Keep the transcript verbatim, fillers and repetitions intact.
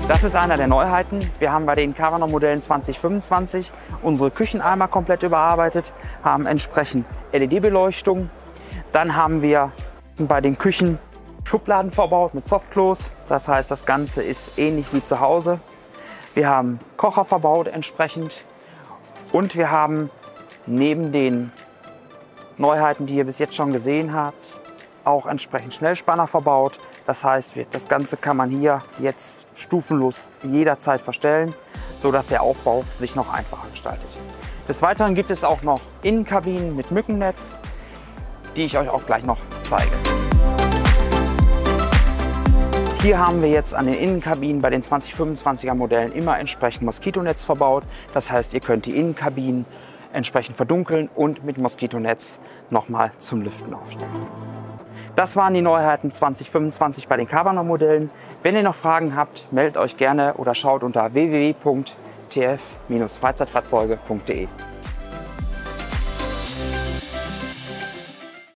Das ist einer der Neuheiten. Wir haben bei den Cavanor-Modellen zwanzig fünfundzwanzig unsere Kücheneimer komplett überarbeitet, haben entsprechend L E D-Beleuchtung. Dann haben wir bei den Küchen Schubladen verbaut mit Softklos. Das heißt, das Ganze ist ähnlich wie zu Hause. Wir haben Kocher verbaut entsprechend. Und wir haben neben den Neuheiten, die ihr bis jetzt schon gesehen habt, auch entsprechend Schnellspanner verbaut. Das heißt, das Ganze kann man hier jetzt stufenlos jederzeit verstellen, sodass der Aufbau sich noch einfacher gestaltet. Des Weiteren gibt es auch noch Innenkabinen mit Mückennetz, die ich euch auch gleich noch zeige. Hier haben wir jetzt an den Innenkabinen bei den zwanzig fünfundzwanziger Modellen immer entsprechend Moskitonetz verbaut. Das heißt, ihr könnt die Innenkabinen entsprechend verdunkeln und mit Moskitonetz nochmal zum Lüften aufstellen. Das waren die Neuheiten zwanzig fünfundzwanzig bei den Cavanor-Modellen. Wenn ihr noch Fragen habt, meldet euch gerne oder schaut unter w w w punkt t f Bindestrich freizeitfahrzeuge punkt de.